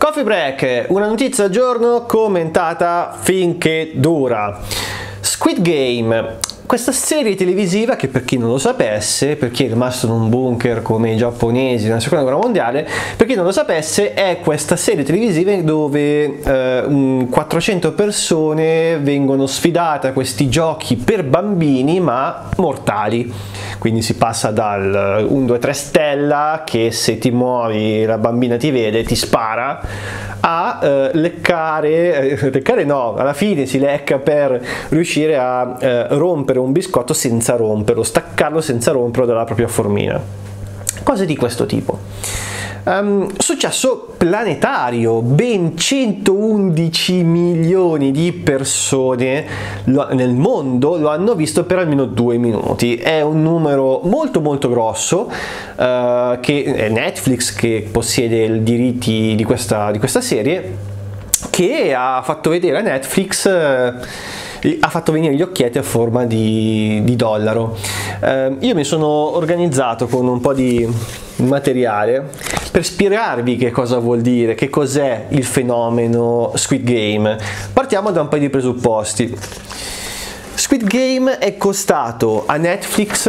Coffee Break, una notizia al giorno commentata finché dura. Squid Game, questa serie televisiva che, per chi non lo sapesse, per chi è rimasto in un bunker come i giapponesi nella seconda guerra mondiale, per chi non lo sapesse, è questa serie televisiva dove 400 persone vengono sfidate a questi giochi per bambini ma mortali. Quindi si passa dal 1, 2, 3 stella, che se ti muovi la bambina ti vede, ti spara, a leccare no, alla fine si lecca per riuscire a rompere un biscotto senza romperlo, staccarlo senza romperlo dalla propria formina. Cose di questo tipo. Successo planetario, ben 111 milioni di persone nel mondo lo hanno visto per almeno 2 minuti. È un numero molto molto grosso, che è Netflix che possiede i diritti di questa serie, che ha fatto vedere a Netflix, ha fatto venire gli occhietti a forma di dollaro. Io mi sono organizzato con un po' di materiale per spiegarvi che cosa vuol dire, che cos'è il fenomeno Squid Game. Partiamo da un paio di presupposti. Squid Game è costato a Netflix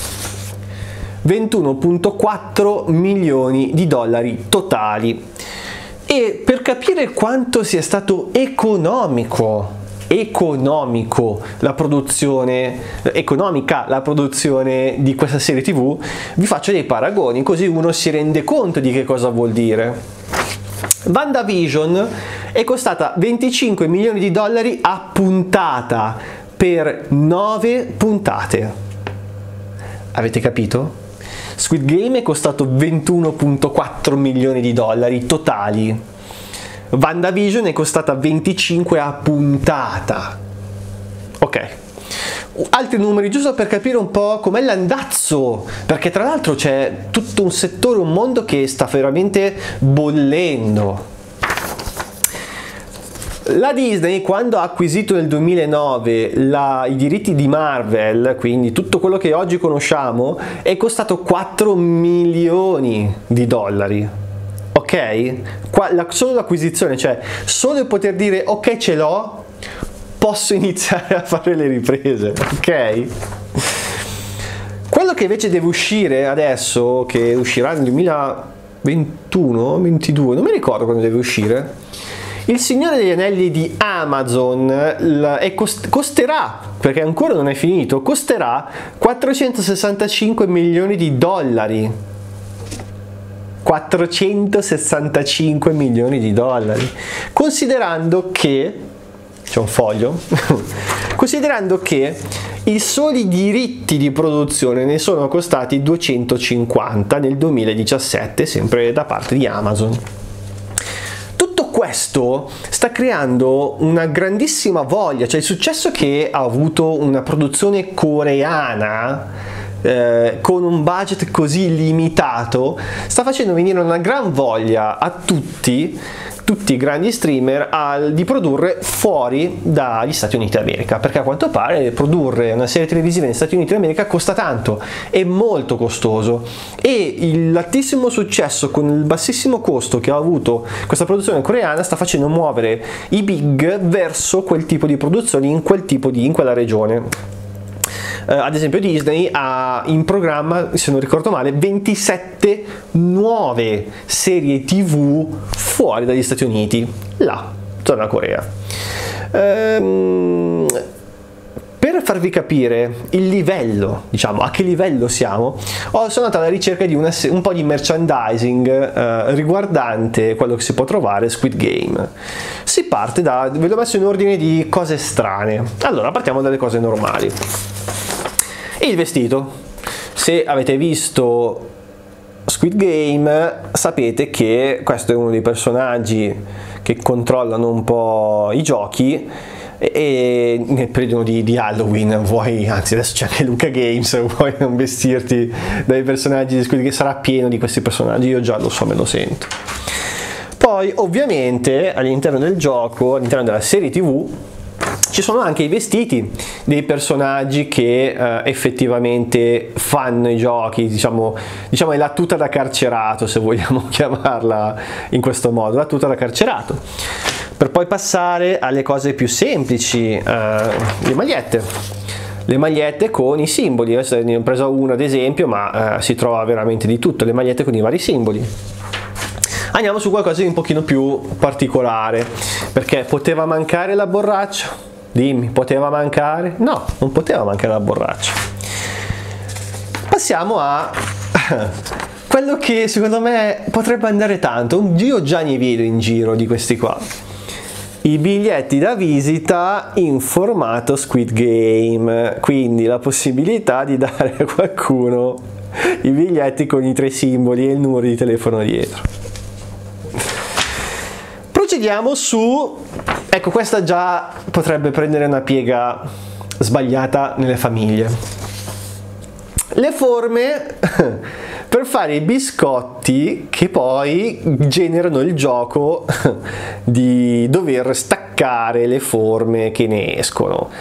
21,4 milioni di dollari totali, e per capire quanto sia stato economica la produzione di questa serie TV, vi faccio dei paragoni così uno si rende conto di che cosa vuol dire. WandaVision è costata 25 milioni di dollari a puntata per 9 puntate. Avete capito? Squid Game è costato 21,4 milioni di dollari totali. WandaVision è costata 25 a puntata. Ok. Altri numeri, giusto per capire un po' com'è l'andazzo, perché tra l'altro c'è tutto un settore, un mondo che sta veramente bollendo. La Disney, quando ha acquisito nel 2009 i diritti di Marvel, quindi tutto quello che oggi conosciamo, è costato 4 milioni di dollari. Ok? Solo l'acquisizione, cioè solo poter dire ok ce l'ho, posso iniziare a fare le riprese, ok? Quello che invece deve uscire adesso, che uscirà nel 2021-22, non mi ricordo quando deve uscire, Il Signore degli Anelli di Amazon, costerà, perché ancora non è finito, costerà 465 milioni di dollari. 465 milioni di dollari, considerando che c'è un foglio considerando che i soli diritti di produzione ne sono costati 250 nel 2017, sempre da parte di Amazon. Tutto questo sta creando una grandissima voglia, cioè il successo che ha avuto una produzione coreana con un budget così limitato sta facendo venire una gran voglia a tutti i grandi streamer di produrre fuori dagli Stati Uniti d'America, perché a quanto pare produrre una serie televisiva negli Stati Uniti d'America costa tanto, è molto costoso, e l'altissimo successo con il bassissimo costo che ha avuto questa produzione coreana sta facendo muovere i big verso quel tipo di produzioni in quella regione. Ad esempio Disney ha in programma, se non ricordo male, 27 nuove serie TV fuori dagli Stati Uniti, là, zona Corea. Per farvi capire il livello, diciamo, a che livello siamo, sono andato alla ricerca di un po' di merchandising riguardante quello che si può trovare Squid Game. Si parte ve l'ho messo in ordine di cose strane. Allora, partiamo dalle cose normali. Il vestito. Se avete visto Squid Game sapete che questo è uno dei personaggi che controllano un po' i giochi, e nel periodo di Halloween anzi adesso c'è anche Luca Games, vuoi non vestirti dai personaggi di Squid Game? Sarà pieno di questi personaggi, io già lo so, me lo sento. Poi ovviamente all'interno del gioco, all'interno della serie TV, ci sono anche i vestiti dei personaggi che effettivamente fanno i giochi, diciamo è la tuta da carcerato, se vogliamo chiamarla in questo modo, la tuta da carcerato, per poi passare alle cose più semplici, le magliette con i simboli. Adesso ne ho preso una ad esempio, ma si trova veramente di tutto, le magliette con i vari simboli. Andiamo su qualcosa di un pochino più particolare, perché poteva mancare la borraccia? Dimmi, poteva mancare? No, non poteva mancare la borraccia. Passiamo a quello che secondo me potrebbe andare tanto, io già ne vedo in giro di questi qua. I biglietti da visita in formato Squid Game, quindi la possibilità di dare a qualcuno i biglietti con i 3 simboli e il numero di telefono dietro. Procediamo su, ecco, questa già potrebbe prendere una piega sbagliata nelle famiglie. Le forme per fare i biscotti che poi generano il gioco di dover staccare le forme che ne escono.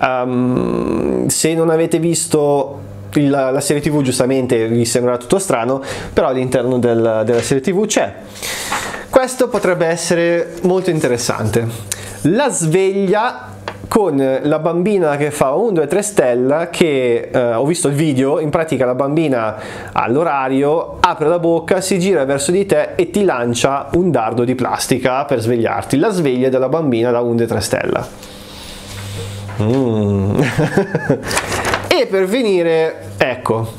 Se non avete visto la serie TV, giustamente vi sembrerà tutto strano, però all'interno della serie TV c'è. Questo potrebbe essere molto interessante. La sveglia con la bambina che fa 1, 2, 3 stella, che ho visto il video, in pratica la bambina all'orario apre la bocca, si gira verso di te e ti lancia un dardo di plastica per svegliarti. La sveglia della bambina da 1, 2, 3 stella. E per finire, ecco,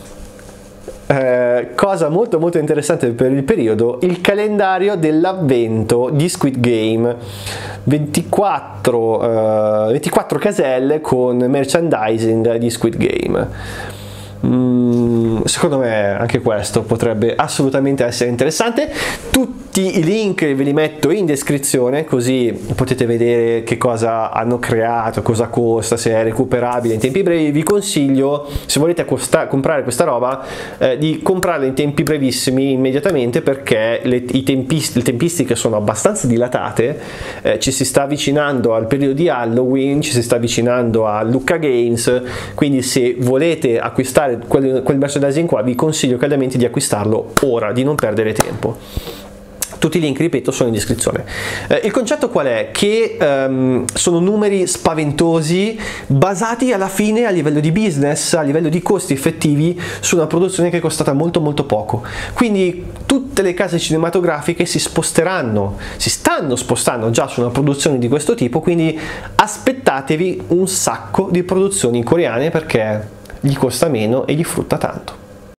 cosa molto molto interessante per il periodo, il calendario dell'avvento di Squid Game. 24 caselle con merchandising di Squid Game. Secondo me anche questo potrebbe assolutamente essere interessante. Tutti i link ve li metto in descrizione, così potete vedere che cosa hanno creato, cosa costa, se è recuperabile in tempi brevi. Vi consiglio, se volete comprare questa roba, di comprarla in tempi brevissimi, immediatamente, perché le tempistiche sono abbastanza dilatate. Ci si sta avvicinando al periodo di Halloween, ci si sta avvicinando a Lucca Games, quindi se volete acquistare quel merchandising qua, vi consiglio caldamente di acquistarlo ora, di non perdere tempo. Tutti i link, ripeto, sono in descrizione. Il concetto qual è? Che sono numeri spaventosi, basati alla fine a livello di business, a livello di costi effettivi, su una produzione che è costata molto molto poco. Quindi tutte le case cinematografiche si stanno spostando già su una produzione di questo tipo, quindi aspettatevi un sacco di produzioni coreane, perché gli costa meno e gli frutta tanto.